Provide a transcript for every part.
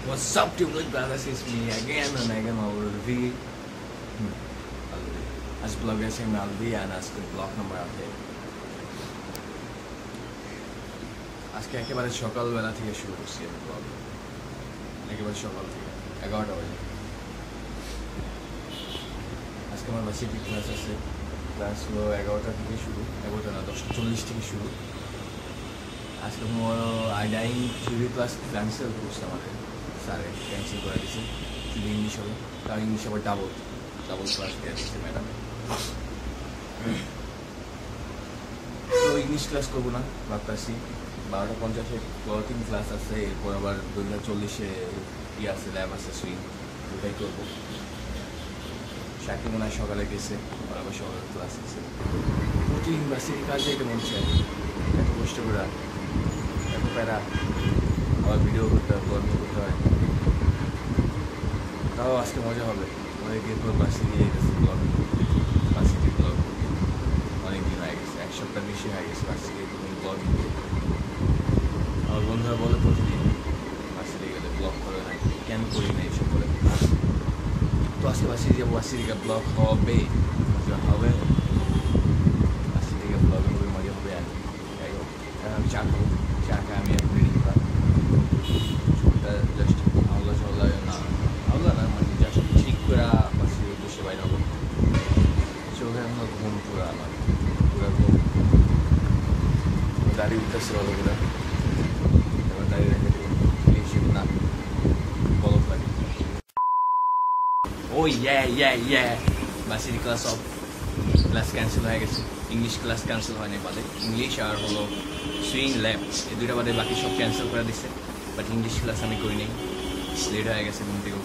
What's up, Tubeless brothers? It's me again and again, Alvi. As blog is in Alvi and as the blog number out here. আজকে একেবারে সকালবেলা থেকে শুরু করছি আমি blog, একেবারে সকাল থেকে 11টা বাজে। আজকে আমার ভার্সিটি ক্লাস আছে, ক্লাস হলো 11টা থেকে শুরু, 11টা না 10:40 থেকে শুরু। আজকে আইডাইং থিওরি ক্লাস ক্যান্সেল করছে আমাদের স্যারে, ক্যান্সেল করে দিয়েছে শুধু ইংলিশ হবে, তাও ইংলিশ আবার ডাবল ক্লাস দিয়ে দিচ্ছে ম্যাডামে। তো ইংলিশ ক্লাস করবো না ভাবতেছি, 12:50-এ ক্লথিং ক্লাস আছে, এরপর আবার 2040-এ আছে ল্যাব আছে সুইং, ওটাই করবো। শাকি মনে হয় সকালে গেছে, আবার সকালে ক্লাস আছে। প্রতি ইউনিভার্সিটির কাজে এটা মন চাই, এত কষ্ট করে এত প্যারা, আবার ভিডিও করতে হয়, ব্লগিং করতে হয়। তাও আজকে মজা হবে, অনেক দিন পর ভার্সিটি নিয়ে গেছে ব্লগ, ভার্সিটির ব্লগ অনেকদিন হয়ে গেছে, 1 সপ্তাহ বেশি হয়ে গেছে ভার্সিটি ব্লগিং। আমার বন্ধুরা বলে প্রতিদিন ভার্সিটি গেলে ব্লগ করে না, কেন করি না এইসব করে। তো আজকে ভার্সিটি যাবো, ভার্সিটি থেকে ব্লগ হবে, মজা হবে, ভার্সিটি থেকে ব্লগে হবে, মজা হবে। আর যাই হোক, আমি চা খাবো, চা খাই আমি রেডি করা জাস্ট হাওলা না মানে জাস্ট ঠিক করে ভার্সিটি বসে বাইরে হবো। চোখে আমরা ঘুম পুরা, আমার পুরা ঘুম, দাঁড়িয়ে উঠতেছে ভালো করে, এবার দাঁড়িয়ে রেখে দেবো না বলক লাগে। Oh yeah varsity class cancel হয়ে গেছে, ইংলিশ ক্লাস ক্যান্সেল হয়নি, বাদে ইংলিশ আর হলো সুইং ল্যাব এই দুইটা বাদে বাকি সব ক্যান্সেল করে দিচ্ছে। বাট ইংলিশ ক্লাস আমি করি নাই, লেট হয়ে গেছে ঘুম থেকে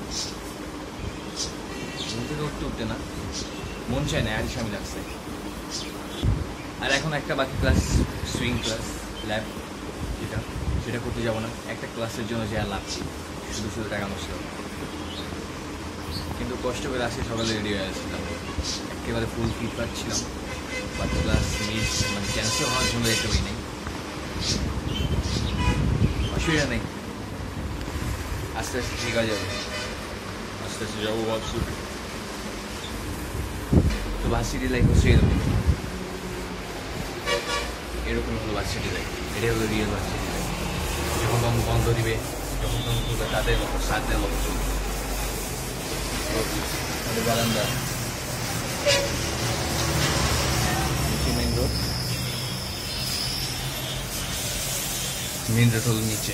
উঠতে না, মন চায় না, আরই স্বামী লাগছে। আর এখন একটা বাকি ক্লাস সুইং ক্লাস ল্যাব, সেটা করতে যাবো না, একটা ক্লাসের জন্য যা লাগছে শুধু টাকা নষ্ট। কিন্তু কষ্ট করে আসে, সকালে রেডি হয়ে আসছিলাম, একেবারে ফুল ফিট পাচ্ছিলাম, বাট ক্লাস মিস মানে ক্যান্সেল হওয়ার জন্য যেতে পারি নেই, অসুবিধা নেই, আস্তে আস্তে শেখা যাবে, আস্তে আস্তে যাবো ভাবছি। তো ভার্সিটি লাইফ হচ্ছে এরকম হলো ভার্সিটি লাইফ, এটাই হলো রিয়েল ভার্সিটি লাইফ। যখন তখন বন্ধ দিবে, যখন তখন করবে, তাদের মতো সাথে মতো চলবে। বারান্দা মেন রোড হলো নিচে।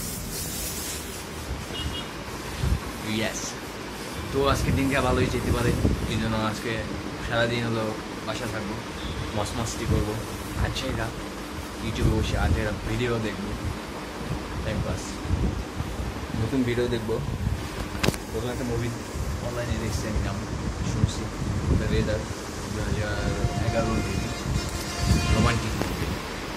ইয়েস, তো আজকে দিনটা ভালোই যেতে পারে, এই জন্য আজকে সারাদিন হলো বাসা থাকবো, মস্তি করবো, আচ্ছা ইউটিউবে বসে আজেরা ভিডিও দেখবো, টাইম পাস, নতুন ভিডিও দেখবো। প্রথম একটা মুভি অনলাইনে দেখছি, আমি নাম শুনছি, দ্য রেদার, 2011 রোমান্টিক মুভি,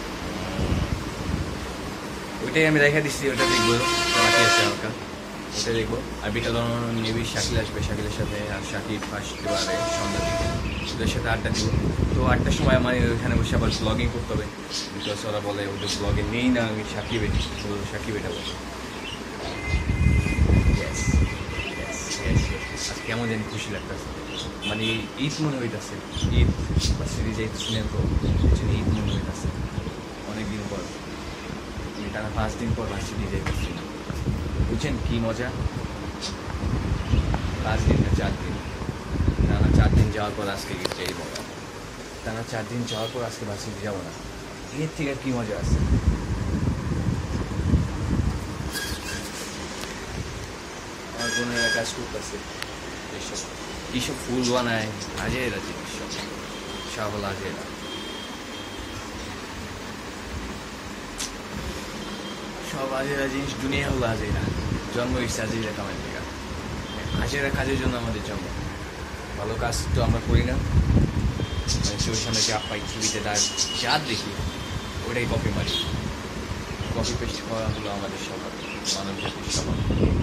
ওইটাই আমি রেখে দিচ্ছি, ওটা দেখবো, বাকি আছে হালকা, ওটা দেখবো। আর বিকাল নেবি শাকিল আসবে, শাকিলের সাথে, আর শাকিল আসতে পারে সন্ধ্যার দিকে, ওদের সাথে আড্ডা দিব। তো 8টার সময় আমার ওইখানে বসে আবার ব্লগিং করতে হবে, বিকজ ওরা বলে ওদের ব্লগে নেই না, আমি সাকিব এটা বলে। আজ কেমন জানি খুশি লাগতেছে, মানে ঈদ মনে হইতেছে, ঈদ বা সিরিজ যাইতেছিলেন তো ঈদ মনে হইতেছে, অনেকদিন পর, টানা 5 দিন পর ভার্সিটি যাইতেছি, বুঝছেন কি মজা। 5 দিন না 4 দিন, টানা 4 দিন যাওয়ার পর আজকে যাই বাবা, টানা 4 দিন যাওয়ার পর আজকে ভার্সিটি যাবো না, এর থেকে আর কি মজা আছে। আমার বোনেরা কাজ করতেছে, এইসব ফুল বানায়, আজেরা জিনিস, সব হলো আজেরা, সব আজেরা জিনিস, দুনিয়া হলো আজেরা, জন্ম হয়েছে আজেরা কামের থেকে, আজেরা কাজের জন্য আমাদের জন্ম। ভালো কাজ তো আমরা করি না, মানে চোখের সামনে যা পাই টিভিতে যা দেখি ওটাই কপি মারি, কপি পেস্ট করা হলো আমাদের স্বভাব, মানব জাতির স্বভাব।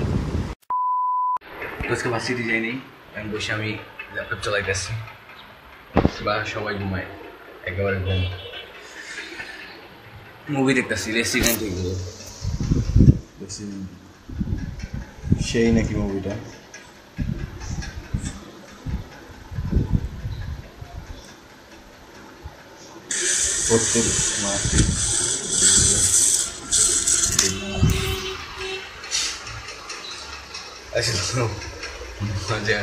আজকে ভার্সিটি যাইনি, আমি বসে আমি ল্যাপটপ চালাইতেছি, বা সবাই ঘুমায়, একেবারে ঘুম, মুভি দেখতেছি, রেসিডেন্ট এগুলো, সেই নাকি মুভিটা প্রত্যেক মাসে আসলে মজা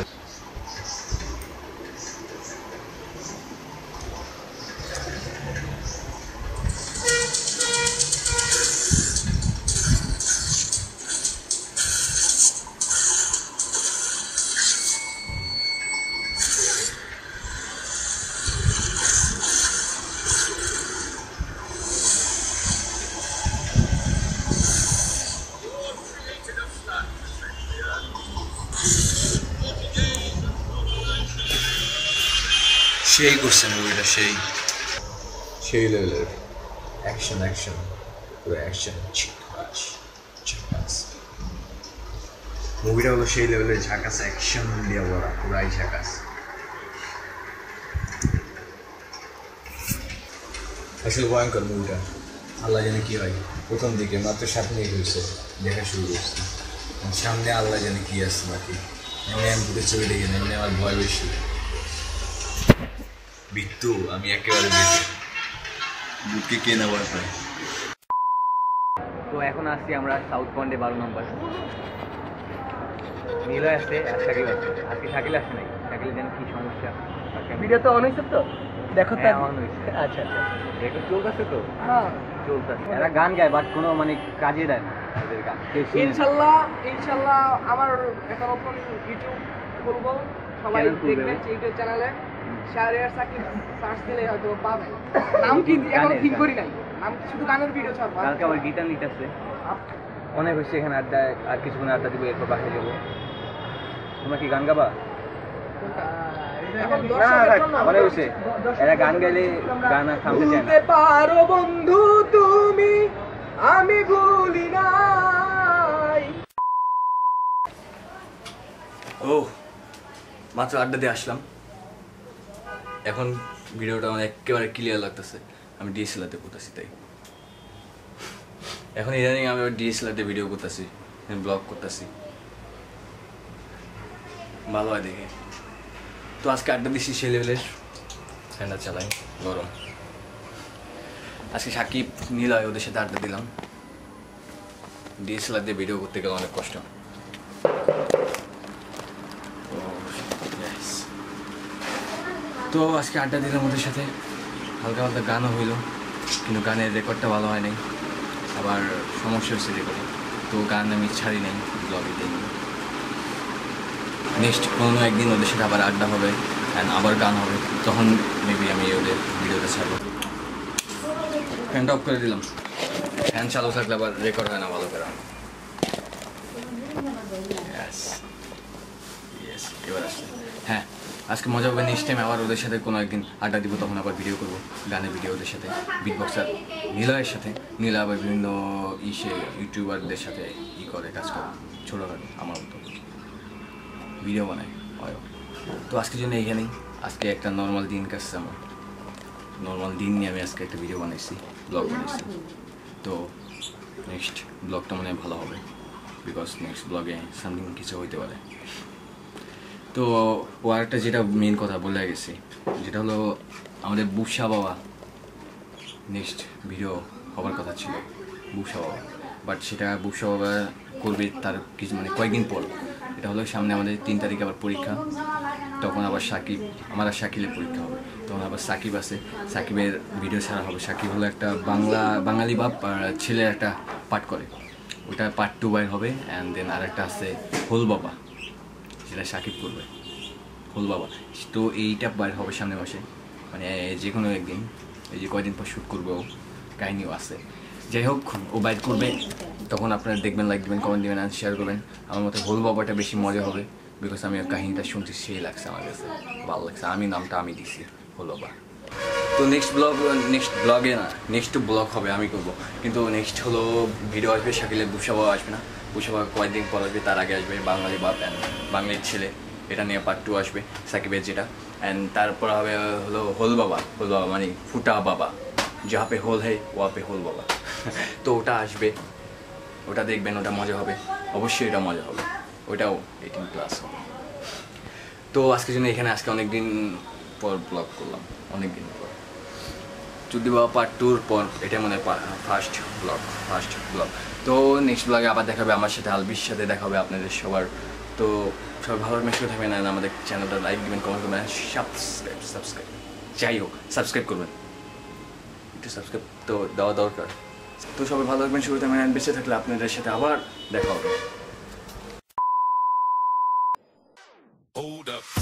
সেই করছে মুভিটা সেই সেই লেভেলের অ্যাকশন অ্যাকশন পুরো অ্যাকশন মুভিটা হলো সেই লেভেলের ঝাঁকাস অ্যাকশন দিয়ে ভরা পুরাই ঝাঁকাস আসলে ভয়ঙ্কর মুভিটা আল্লাহ জানে কি হয় প্রথম দিকে মাত্র 7 মিনিট হয়েছে দেখা শুরু করছি সামনে আল্লাহ জানে কি আসছে বাকি এমনি আমি ভূতের ছবি দেখি না এমনি আমার ভয় বেশি বিট্টু আমি একেবারে বুকে কে না ভয় পাই তো এখন আসছি আমরা সাউথ পয়েন্টে 12 নম্বর নীলয় আসছে আর শাকিল আসছে আজকে শাকিল আসে নাই শাকিল যেন কি সমস্যা ভিডিও তো অন হয়েছে তো দেখো তো অন হয়েছে আচ্ছা আচ্ছা দেখো চলতেছে তো হ্যাঁ চলতেছে এরা গান গায় বাট কোনো মানে কাজে দেয় না এদের গান ইনশাল্লাহ ইনশাল্লাহ আমার একটা নতুন ইউটিউব খুলবো সবাই Channel খুলবে। দেখবেন ইউটিউব চ্যানেলে শাহরিয়ার সাকিব সার্চ দিলে হয়তো পাবেন নাম কি এখন ঠিক করি নাই নাম শুধু গানের ভিডিও ছাড়বো কালকে আবার গীতা নিতেছে অনেক হয়েছে এখানে আড্ডা আর কিছুক্ষণ আড্ডা দিব এরপর বাসায় যাবো তোমরা কি গান গাবা এখন না দর্শকের জন্য অনেক হয়েছে এরা গান গাইলে গান আর থামতে চায় না ভুলতে পারো বন্ধু তুমি আমি ভুলি নাই ও মাত্র আড্ডা দিয়ে আসলাম এখন ভিডিওটা আমার একেবারে ক্লিয়ার লাগতেছে আমি ডিএসএলআরতে করতেছি তাই এখন ইদানিং আমি ডিএসএলআরতে ভিডিও করতেছি ব্লগ করতেছি ভালো হয় দেখে তো আজকে আড্ডা দিচ্ছি সেই লেভেলের ফ্যানটা চালাই গরম আজকে সাকিব নীলয় ওদের সাথে আড্ডা দিলাম ডিএসএলআর দিয়ে ভিডিও করতে গেলে অনেক কষ্ট তো আজকে আড্ডা দিলাম ওদের সাথে হালকা হালকা গানও হইলো কিন্তু গানের রেকর্ডটা ভালো হয় নাই আবার সমস্যা হচ্ছে রেকর্ডে তো গান আমি ছাড়ি নাই ব্লগে দিই নেক্সট কোনো একদিন ওদের সাথে আবার আড্ডা হবে অ্যান্ড আবার গান হবে তখন মেবি আমি ওদের ভিডিওটা ছাড়বো ফ্যানটা অফ করে দিলাম ফ্যান চালু থাকলে আবার রেকর্ড হয় না ভালো করে এবার আসলে হ্যাঁ আজকে মজা হবে নেক্সট টাইম আবার ওদের সাথে কোনো একদিন আড্ডা দিব তখন আবার ভিডিও করবো গানের ভিডিও ওদের সাথে বিট বক্সার নীলয়ের সাথে নীলা আবার বিভিন্ন ইউটিউবারদের সাথে করে কাজ করে ছোটোখাটো আমার মতো ভিডিও বানায় হয় তো আজকের জন্য এইখানেই আজকে একটা নর্মাল দিন কাটছে আমার নর্মাল দিন নিয়ে আমি আজকে একটা ভিডিও বানাইছি ব্লগ বানাইছি তো নেক্সট ব্লগটা মনে হয় ভালো হবে বিকজ নেক্সট ব্লগে সামথিং কিছু হইতে পারে তো ও আরেকটা যেটা মেন কথা বলে গেছি যেটা হলো আমাদের বুসা বাবা নেক্সট ভিডিও হবার কথা ছিল বুসা বাবা বাট সেটা বুসা বাবা করবে তার কিছু মানে কয়েকদিন পর এটা হলো সামনে আমাদের 3 তারিখে আবার পরীক্ষা তখন আবার সাকিব আমার আর শাকিলের পরীক্ষা হবে তখন আবার সাকিব আছে সাকিবের ভিডিও ছাড়া হবে সাকিব হলো একটা বাঙালি বাপ ছেলের একটা পাঠ করে ওটা পার্ট 2 বাইর হবে অ্যান্ড দেন আর একটা আছে হোল বাবা যেটা সাকিব করবে হোল বাবা তো এইটা বাইর হবে সামনে মাসে মানে যে কোনো একদিন এই যে কয়দিন পর শ্যুট করবে ও কাহিনিও আছে যাই হোক ও বাইর করবে তখন আপনারা দেখবেন লাইক দেবেন কমেন্ট দেবেন আর শেয়ার করবেন আমার মতে হোল বাবাটা বেশি মজা হবে বিকজ আমি কাহিনিটা শুনছি সেই লাগছে আমার কাছে ভালো লাগছে আমি নামটা আমি দিছি হোল বাবা তো নেক্সট ব্লগে না নেক্সট ব্লগ হবে আমি করবো কিন্তু নেক্সট হলো ভিডিও আসবে শাকিলের বুসা বাবা আসবে না বুসা বাবা কয়েকদিন পর আসবে তার আগে আসবে বাঙালি বাপ অ্যান্ড বাঙালির ছেলে এটা নিয়ে পার্ট 2 আসবে সাকিবের যেটা অ্যান্ড তারপর হবে হলো হোল বাবা মানে ফুটা বাবা যাহা পে হোল হে ওয়া পে হোল বাবা তো ওটা আসবে ওটা দেখবেন ওটা মজা হবে অবশ্যই এটা মজা হবে, ওইটাও 18+ হবে। তো আজকের জন্য এখানে আজকে অনেক দিন পর ব্লগ করলাম, অনেক দিন পর চুদ্দি বাবা পার্ট 2 পর এটা মনে হয় ফার্স্ট ব্লগ। তো নেক্সট ব্লগে আবার দেখাবে আমার সাথে, আলবির সাথে দেখা হবে আপনাদের সবার। তো সবাই ভালো মেসেজ থাকবেন, আর আমাদের চ্যানেলটা লাইক দিবেন, কমেন্ট করবেন, সাবস্ক্রাইব যাই হোক সাবস্ক্রাইব করবেন, একটু সাবস্ক্রাইব তো দেওয়া দরকার। তো সবাই ভালো থাকবেন, শুরুতে আমি বেঁচে থাকলে আপনাদের সাথে আবার দেখা হবে। Hold up.